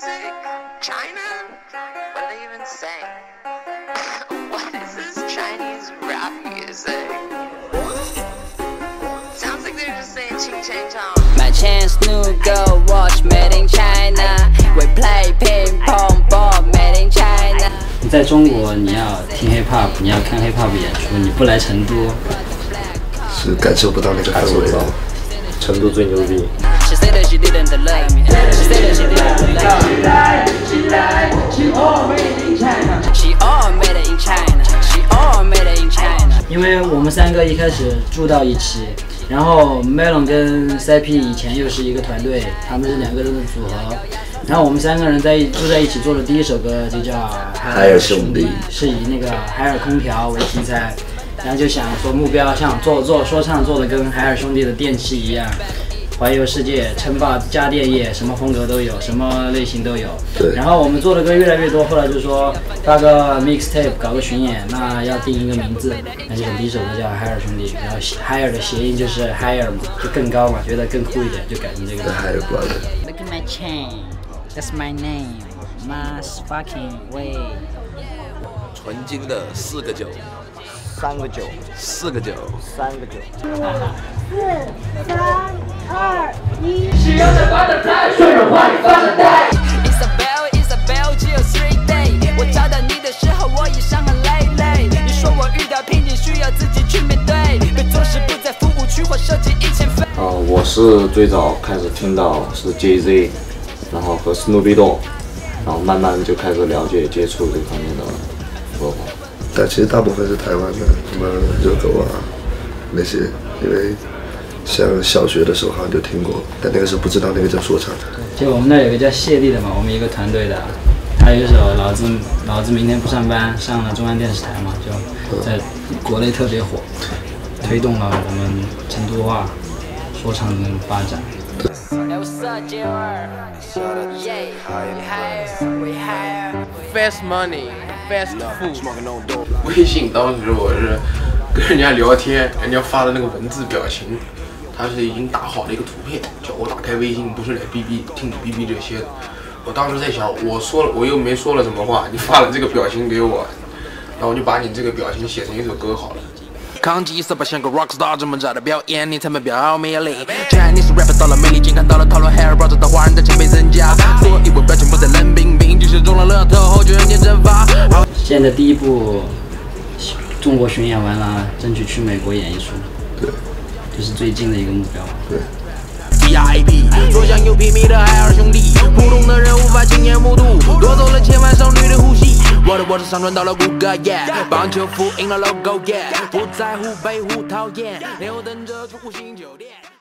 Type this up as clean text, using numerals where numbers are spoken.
music? China? What are they even saying? What is this Chinese rap music? Sounds like they're just saying ching chang chong. My chain snooker watch made in China. We play ping pong ball made in China. 你在中国，你要听 hip hop， 你要看 hip hop 演出，你不来成都， 是感受不到那个氛围的。成都最牛逼。 She said that she didn't love me. She said that she didn't love me. She all made it in China. She all made it in China. She all made it in China. 因为我们三个一开始住到一起，然后 Melon 跟 CP 以前又是一个团队，他们是两个人的组合。然后我们三个人住在一起做的第一首歌就叫海尔兄弟，是以那个海尔空调为题材，然后就想说目标像做说唱做的跟海尔兄弟的电器一样，环游世界，称霸家电业，什么风格都有，什么类型都有。 对。 然后我们做的歌越来越多，后来就说发个 mixtape， 搞个巡演，那要定一个名字，那就第一首歌叫海尔兄弟，然后海尔的谐音就是 higher 嘛，就更高嘛，觉得更酷一点，就改成这个。 海尔 brother。 Look at my chain. That's my name. Mas fucking way. 纯金的4个9。 3个9。 4个9。 3个9。 4、3、2、1。 只要在发的太顺手欢迎发的呆。 Isabel， 只有3 day。我找到你的时候，我已伤痕累累。你说我遇到瓶颈需要自己去面对，别做事不在服务区或设计1000飞。 我是最早开始听到是 Jay-Z， 然后和 Snoop Dogg， 然后慢慢就开始了解接触这方面的文化。 但其实大部分是台湾的，什么热狗啊那些，因为像小学的时候好像就听过，但那个时候不知道那个叫说唱。 就我们那有个叫谢丽的嘛，我们一个团队的，他有一首老子明天不上班，上了中央电视台嘛，就在国内特别火，推动了我们成都话说唱的发展。 Fast money, fast food。 微信当时我是跟人家聊天，人家发的那个文字表情，他是已经打好了一个图片，叫我打开微信不是来听你逼这些的。我当时在想，我又没说了什么话，你发了这个表情给我，然后我就把你这个表情写成一首歌好了。 抗击色吧像个 rockstar， 这么早的表演，你才没表魅力。Chinese rapper 到了魅力，竟看到了讨论 hair， 不知道华人的前辈身价。所以我表情不再冷冰冰，即使中了乐透后就人间蒸发。 现在第一部中国巡演完了，争取去美国演一出。 对， 这是最近的一个目标。 对。 VIP， 左想右睥睨的海尔兄弟，普通的人无法亲眼目睹，夺走了千万少女的呼吸。我是上传到了谷歌 ，yeah， 棒球服印了 logo，yeah， 不在乎被讨厌，连我等着住5星酒店。